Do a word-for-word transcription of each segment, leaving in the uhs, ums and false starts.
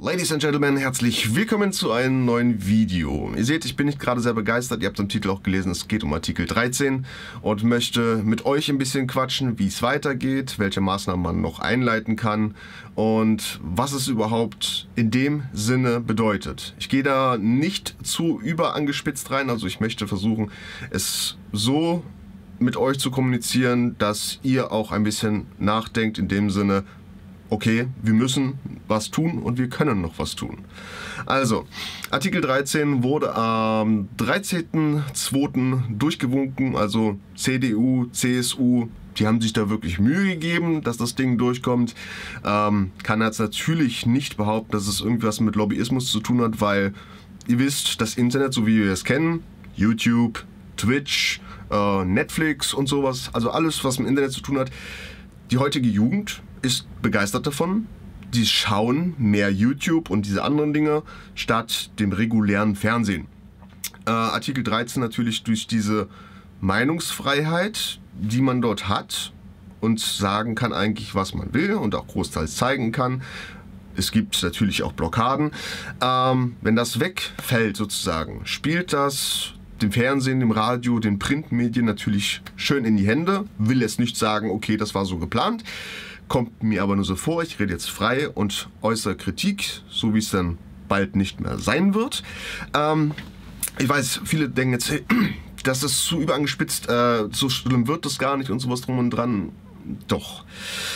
Ladies and Gentlemen, herzlich willkommen zu einem neuen Video. Ihr seht, ich bin nicht gerade sehr begeistert, ihr habt im Titel auch gelesen, es geht um Artikel dreizehn und möchte mit euch ein bisschen quatschen, wie es weitergeht, welche Maßnahmen man noch einleiten kann und was es überhaupt in dem Sinne bedeutet. Ich gehe da nicht zu überangespitzt rein, also ich möchte versuchen, es so mit euch zu kommunizieren, dass ihr auch ein bisschen nachdenkt in dem Sinne, okay, wir müssen was tun und wir können noch was tun. Also, Artikel dreizehn wurde am dreizehnten zweiten durchgewunken, also C D U, C S U, die haben sich da wirklich Mühe gegeben, dass das Ding durchkommt. Ähm, kann jetzt natürlich nicht behaupten, dass es irgendwas mit Lobbyismus zu tun hat, weil ihr wisst, das Internet, so wie wir es kennen, YouTube, Twitch, äh, Netflix und sowas, also alles, was mit dem Internet zu tun hat, die heutige Jugend ist begeistert davon. Die schauen mehr YouTube und diese anderen Dinge statt dem regulären Fernsehen. Äh, Artikel dreizehn natürlich durch diese Meinungsfreiheit, die man dort hat und sagen kann eigentlich, was man will und auch großteils zeigen kann. Es gibt natürlich auch Blockaden. Ähm, wenn das wegfällt sozusagen, spielt das dem Fernsehen, dem Radio, den Printmedien natürlich schön in die Hände. Will jetzt nicht sagen, okay, das war so geplant. Kommt mir aber nur so vor, ich rede jetzt frei und äußere Kritik, so wie es dann bald nicht mehr sein wird. Ähm, ich weiß, viele denken jetzt, hey, das ist zu überangespitzt, äh, so schlimm wird das gar nicht und sowas drum und dran. Doch.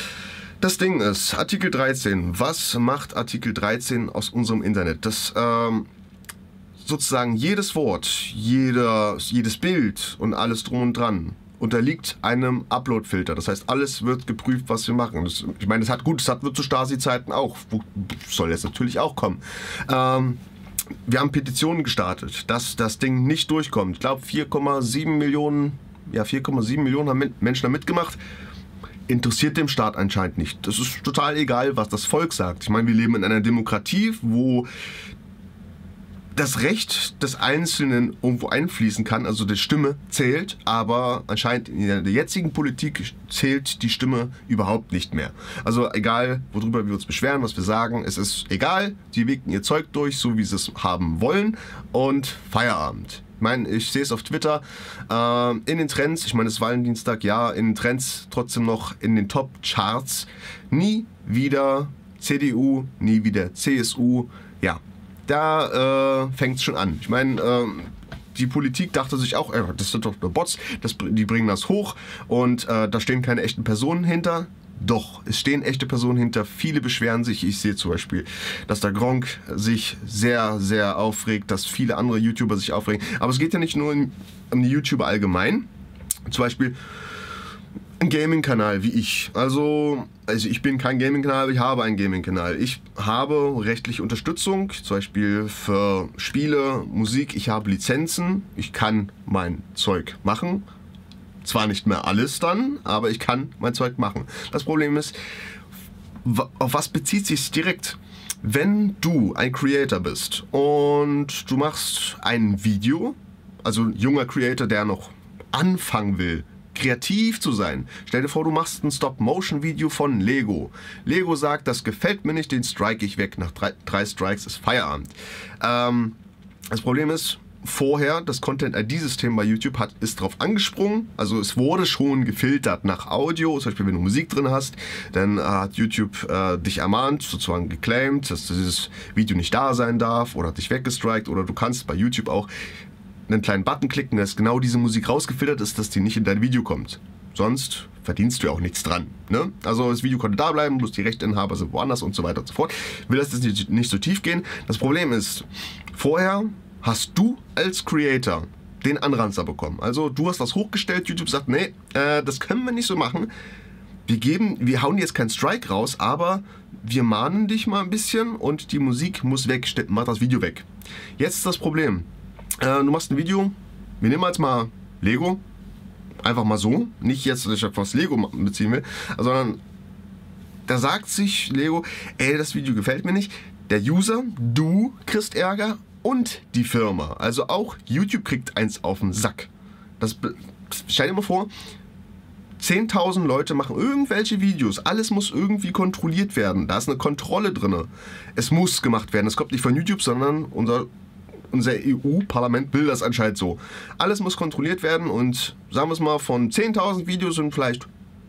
Das Ding ist, Artikel dreizehn, was macht Artikel dreizehn aus unserem Internet? Das, ähm, sozusagen jedes Wort, jeder, jedes Bild und alles drum und dran unterliegt einem Upload-Filter. Das heißt, alles wird geprüft, was wir machen. Das, ich meine, das hat gut, das hat wird zu Stasi-Zeiten auch. Soll jetzt natürlich auch kommen. Ähm, wir haben Petitionen gestartet, dass das Ding nicht durchkommt. Ich glaube, vier Komma sieben Millionen, ja, vier Komma sieben Millionen haben Menschen da mitgemacht. Interessiert dem Staat anscheinend nicht. Das ist total egal, was das Volk sagt. Ich meine, wir leben in einer Demokratie, wo das Recht des Einzelnen irgendwo einfließen kann, also die Stimme zählt, aber anscheinend in der jetzigen Politik zählt die Stimme überhaupt nicht mehr. Also egal, worüber wir uns beschweren, was wir sagen, es ist egal, die winken ihr Zeug durch, so wie sie es haben wollen und Feierabend. Ich meine, ich sehe es auf Twitter, äh, in den Trends, ich meine, es ist Valentinstag, ja, in den Trends trotzdem noch in den Top-Charts, nie wieder C D U, nie wieder C S U, ja. Da äh, fängt es schon an. Ich meine, äh, die Politik dachte sich auch, äh, das sind doch nur Bots, das, die bringen das hoch und äh, da stehen keine echten Personen hinter. Doch, es stehen echte Personen hinter. Viele beschweren sich. Ich sehe zum Beispiel, dass der Gronkh sich sehr, sehr aufregt, dass viele andere YouTuber sich aufregen. Aber es geht ja nicht nur um, um die YouTuber allgemein. Zum Beispiel ein Gaming-Kanal wie ich. Also, also ich bin kein Gaming-Kanal, ich habe einen Gaming-Kanal. Ich habe rechtliche Unterstützung, zum Beispiel für Spiele, Musik. Ich habe Lizenzen, ich kann mein Zeug machen. Zwar nicht mehr alles dann, aber ich kann mein Zeug machen. Das Problem ist, auf was bezieht sich direkt? Wenn du ein Creator bist und du machst ein Video, also ein junger Creator, der noch anfangen will, kreativ zu sein. Stell dir vor, du machst ein Stop-Motion-Video von Lego. Lego sagt, das gefällt mir nicht, den strike ich weg. Nach drei, drei Strikes ist Feierabend. Ähm, das Problem ist, vorher, das Content-I D-System bei YouTube hat, ist drauf angesprungen. Also es wurde schon gefiltert nach Audio. Zum Beispiel, wenn du Musik drin hast, dann äh, hat YouTube äh, dich ermahnt, sozusagen geclaimed, dass dieses Video nicht da sein darf oder hat dich weggestrikt. Oder du kannst bei YouTube auch einen kleinen Button klicken, dass genau diese Musik rausgefiltert ist, dass die nicht in dein Video kommt. Sonst verdienst du ja auch nichts dran. Ne? Also das Video konnte da bleiben, bloß die Rechteinhaber sind woanders und so weiter und so fort. Ich will das jetzt nicht, nicht so tief gehen. Das Problem ist, vorher hast du als Creator den Anranzer bekommen. Also du hast was hochgestellt, YouTube sagt, nee, äh, das können wir nicht so machen. Wir geben, wir hauen jetzt keinen Strike raus, aber wir mahnen dich mal ein bisschen und die Musik muss weg, mach das Video weg. Jetzt ist das Problem. Äh, du machst ein Video, wir nehmen jetzt mal Lego, einfach mal so, nicht jetzt, dass ich auf was Lego beziehen will, sondern da sagt sich Lego, ey, das Video gefällt mir nicht, der User, du kriegst Ärger und die Firma, also auch YouTube kriegt eins auf den Sack. Das, stell dir mal vor, zehntausend Leute machen irgendwelche Videos. Alles muss irgendwie kontrolliert werden. Da ist eine Kontrolle drin. Es muss gemacht werden. Es kommt nicht von YouTube, sondern unser, unser E U-Parlament will das anscheinend so. Alles muss kontrolliert werden und sagen wir es mal, von zehntausend Videos sind vielleicht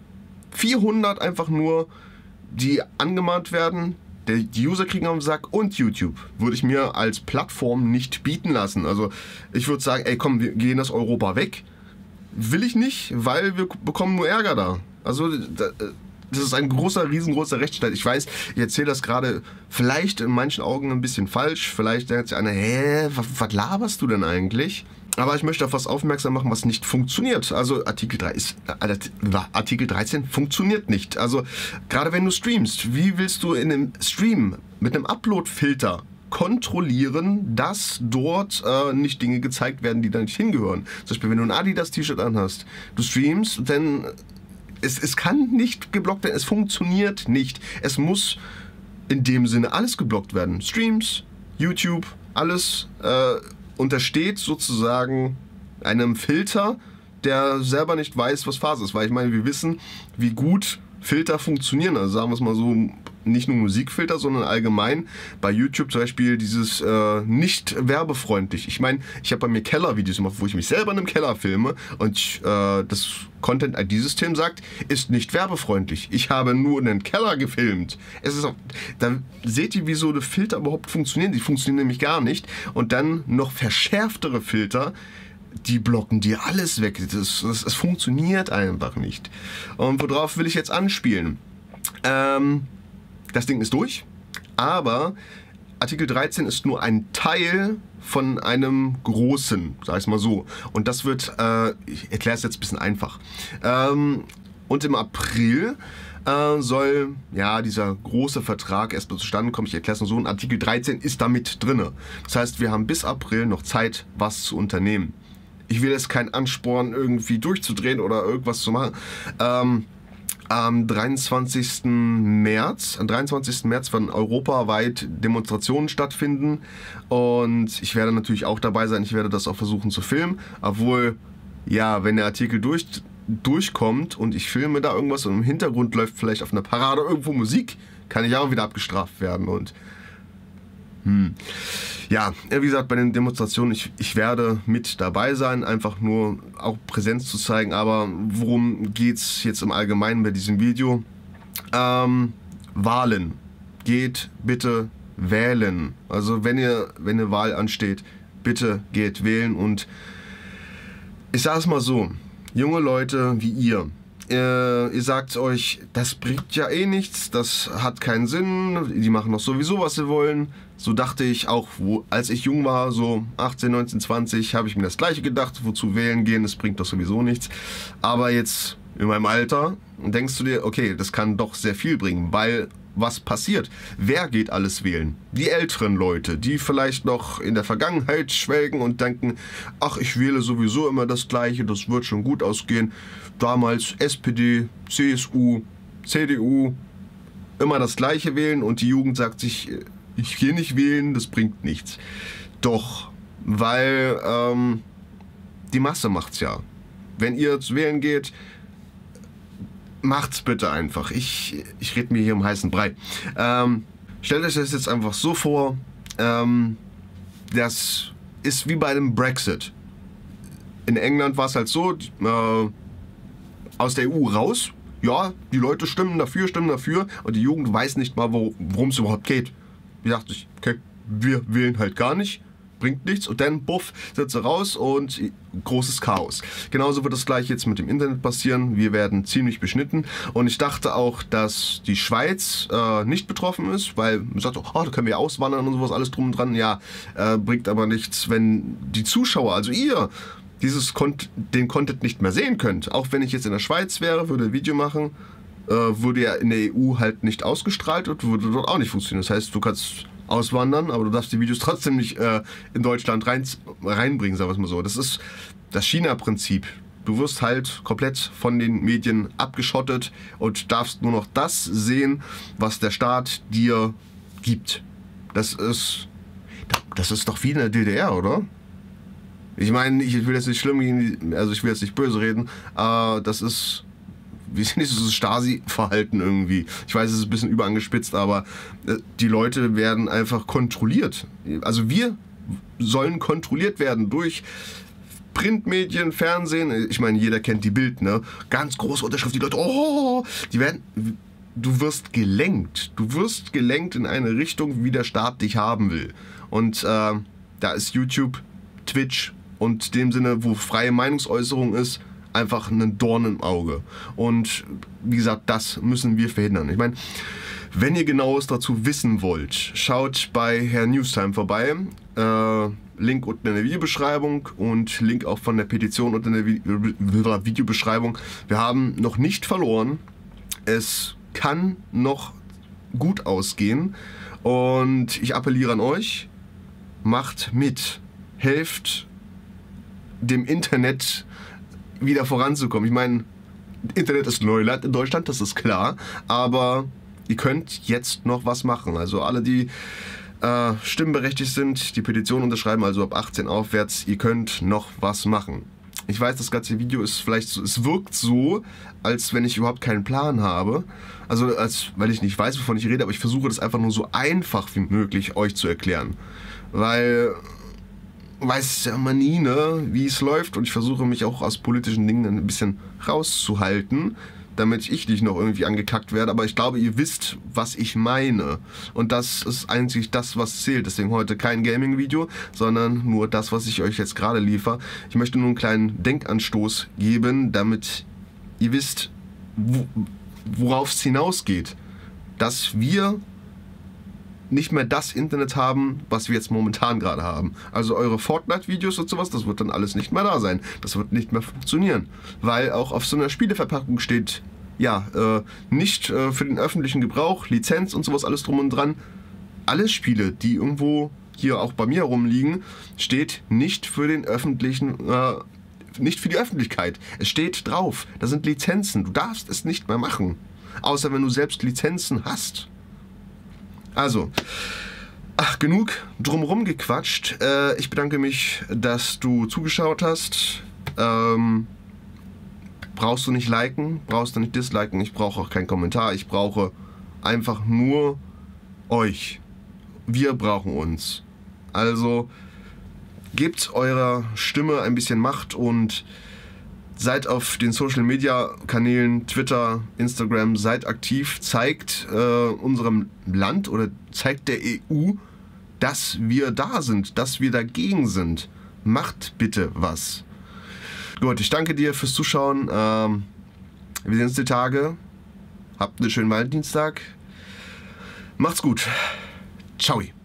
vierhundert einfach nur, die angemahnt werden. Die User kriegen auf den Sack und YouTube würde ich mir als Plattform nicht bieten lassen. Also ich würde sagen, ey komm, wir gehen aus Europa weg. Will ich nicht, weil wir bekommen nur Ärger da. Also das ist ein großer, riesengroßer Rechtsstreit. Ich weiß, ich erzähle das gerade vielleicht in manchen Augen ein bisschen falsch. Vielleicht denkt sich einer, hä, was, was laberst du denn eigentlich? Aber ich möchte auf was aufmerksam machen, was nicht funktioniert. Also Artikel drei ist, äh, Artikel dreizehn funktioniert nicht. Also gerade wenn du streamst, wie willst du in einem Stream mit einem Upload-Filter kontrollieren, dass dort äh, nicht Dinge gezeigt werden, die da nicht hingehören? Zum Beispiel, wenn du ein Adidas-T-Shirt anhast, du streamst, dann es, es kann nicht geblockt werden, es funktioniert nicht. Es muss in dem Sinne alles geblockt werden. Streams, YouTube, alles äh, untersteht sozusagen einem Filter, der selber nicht weiß, was Phase ist. Weil ich meine, wir wissen, wie gut Filter funktionieren. Also sagen wir es mal so, nicht nur Musikfilter, sondern allgemein bei YouTube zum Beispiel dieses äh, nicht werbefreundlich. Ich meine, ich habe bei mir Kellervideos gemacht, wo ich mich selber in einem Keller filme und äh, das Content-I D-System sagt, ist nicht werbefreundlich. Ich habe nur einen Keller gefilmt. Es ist auch, da seht ihr, wie so eine Filter überhaupt funktionieren. Die funktionieren nämlich gar nicht. Und dann noch verschärftere Filter, die blocken dir alles weg. Das, das, das funktioniert einfach nicht. Und worauf will ich jetzt anspielen? Ähm, das Ding ist durch, aber Artikel dreizehn ist nur ein Teil von einem großen, sag ich mal so. Und das wird, äh, ich erkläre es jetzt ein bisschen einfach. Ähm, und im April äh, soll ja dieser große Vertrag erstmal zustande kommen. Ich erkläre es nur so, und Artikel dreizehn ist da mit drin. Das heißt, wir haben bis April noch Zeit, was zu unternehmen. Ich will jetzt keinen Ansporn, irgendwie durchzudrehen oder irgendwas zu machen. Ähm, Am dreiundzwanzigsten März, am dreiundzwanzigsten März werden europaweit Demonstrationen stattfinden und ich werde natürlich auch dabei sein. Ich werde das auch versuchen zu filmen, obwohl, ja, wenn der Artikel durch, durchkommt und ich filme da irgendwas und im Hintergrund läuft vielleicht auf einer Parade irgendwo Musik, kann ich auch wieder abgestraft werden und Hm. Ja, wie gesagt, bei den Demonstrationen, ich, ich werde mit dabei sein, einfach nur auch Präsenz zu zeigen. Aber worum geht es jetzt im Allgemeinen bei diesem Video? Ähm, Wahlen. Geht bitte wählen. Also wenn ihr, wenn eine Wahl ansteht, bitte geht wählen. Und ich sage es mal so, junge Leute wie ihr, Ihr, ihr sagt euch, das bringt ja eh nichts, das hat keinen Sinn, die machen doch sowieso, was sie wollen. So dachte ich auch, wo, als ich jung war, so achtzehn, neunzehn, zwanzig, habe ich mir das Gleiche gedacht, wozu wählen gehen, das bringt doch sowieso nichts. Aber jetzt in meinem Alter denkst du dir, okay, das kann doch sehr viel bringen, weil was passiert? Wer geht alles wählen? Die älteren Leute, die vielleicht noch in der Vergangenheit schwelgen und denken, ach, ich wähle sowieso immer das Gleiche, das wird schon gut ausgehen. Damals S P D, C S U, C D U, immer das Gleiche wählen und die Jugend sagt sich, ich gehe nicht wählen, das bringt nichts. Doch, weil ähm, die Masse macht's ja. Wenn ihr zu wählen geht, macht's bitte einfach. Ich, ich rede mir hier um heißen Brei. Ähm, stellt euch das jetzt einfach so vor, ähm, das ist wie bei einem Brexit. In England war es halt so, äh, aus der E U raus, ja, die Leute stimmen dafür, stimmen dafür und die Jugend weiß nicht mal, worum es überhaupt geht. Ich dachte, okay, wir wählen halt gar nicht, bringt nichts und dann, buff, sind sie raus und großes Chaos. Genauso wird das gleich jetzt mit dem Internet passieren. Wir werden ziemlich beschnitten und ich dachte auch, dass die Schweiz äh, nicht betroffen ist, weil man sagt, oh, da können wir auswandern und sowas, alles drum und dran. Ja, äh, bringt aber nichts, wenn die Zuschauer, also ihr, dieses den Content nicht mehr sehen könnt. Auch wenn ich jetzt in der Schweiz wäre, würde ein Video machen, äh, würde ja in der E U halt nicht ausgestrahlt und würde dort auch nicht funktionieren. Das heißt, du kannst auswandern, aber du darfst die Videos trotzdem nicht äh, in Deutschland rein, reinbringen, sagen wir es mal so. Das ist das China-Prinzip. Du wirst halt komplett von den Medien abgeschottet und darfst nur noch das sehen, was der Staat dir gibt. Das ist, das ist doch wie in der D D R, oder? Ich meine, ich will jetzt nicht schlimm gegen die, also ich will jetzt nicht böse reden, aber das ist wie ist nicht so das Stasi-Verhalten irgendwie. Ich weiß, es ist ein bisschen überangespitzt, aber äh, die Leute werden einfach kontrolliert. Also wir sollen kontrolliert werden durch Printmedien, Fernsehen. Ich meine, jeder kennt die Bild, ne? Ganz große Unterschrift, die Leute, oh, die werden... Du wirst gelenkt. Du wirst gelenkt in eine Richtung, wie der Staat dich haben will. Und äh, da ist YouTube, Twitch und in dem Sinne, wo freie Meinungsäußerung ist, einfach ein Dorn im Auge. Und wie gesagt, das müssen wir verhindern. Ich meine, wenn ihr Genaues dazu wissen wollt, schaut bei Herr Newstime vorbei. Äh, Link unten in der Videobeschreibung und Link auch von der Petition unten in der Videobeschreibung. Wir haben noch nicht verloren. Es kann noch gut ausgehen und ich appelliere an euch, macht mit, helft dem Internet wieder voranzukommen. Ich meine, Internet ist Neuland in Deutschland, das ist klar, aber ihr könnt jetzt noch was machen. Also alle, die äh, stimmberechtigt sind, die Petition unterschreiben, also ab achtzehn aufwärts, ihr könnt noch was machen. Ich weiß, das ganze Video ist vielleicht so, es wirkt so, als wenn ich überhaupt keinen Plan habe. Also, als, weil ich nicht weiß, wovon ich rede, aber ich versuche das einfach nur so einfach wie möglich euch zu erklären. Weil, weiß ja immer nie, ne, wie es läuft und ich versuche mich auch aus politischen Dingen ein bisschen rauszuhalten, damit ich nicht noch irgendwie angekackt werde. Aber ich glaube, ihr wisst, was ich meine. Und das ist eigentlich das, was zählt. Deswegen heute kein Gaming-Video, sondern nur das, was ich euch jetzt gerade liefere. Ich möchte nur einen kleinen Denkanstoß geben, damit ihr wisst, wo, worauf es hinausgeht. Dass wir nicht mehr das Internet haben, was wir jetzt momentan gerade haben. Also eure Fortnite-Videos und sowas, das wird dann alles nicht mehr da sein. Das wird nicht mehr funktionieren. Weil auch auf so einer Spieleverpackung steht, ja, äh, nicht äh, für den öffentlichen Gebrauch, Lizenz und sowas, alles drum und dran. Alle Spiele, die irgendwo hier auch bei mir rumliegen, steht nicht für den öffentlichen, äh, nicht für die Öffentlichkeit. Es steht drauf, da sind Lizenzen. Du darfst es nicht mehr machen. Außer wenn du selbst Lizenzen hast. Also, ach, genug drumherum gequatscht. Äh, ich bedanke mich, dass du zugeschaut hast. Ähm, brauchst du nicht liken, brauchst du nicht disliken. Ich brauche auch keinen Kommentar. Ich brauche einfach nur euch. Wir brauchen uns. Also, gebt eurer Stimme ein bisschen Macht und seid auf den Social Media Kanälen, Twitter, Instagram, seid aktiv, zeigt äh, unserem Land oder zeigt der E U, dass wir da sind, dass wir dagegen sind. Macht bitte was. Gut, ich danke dir fürs Zuschauen. Ähm, wir sehen uns die Tage. Habt einen schönen Valentinstag. Macht's gut. Ciao.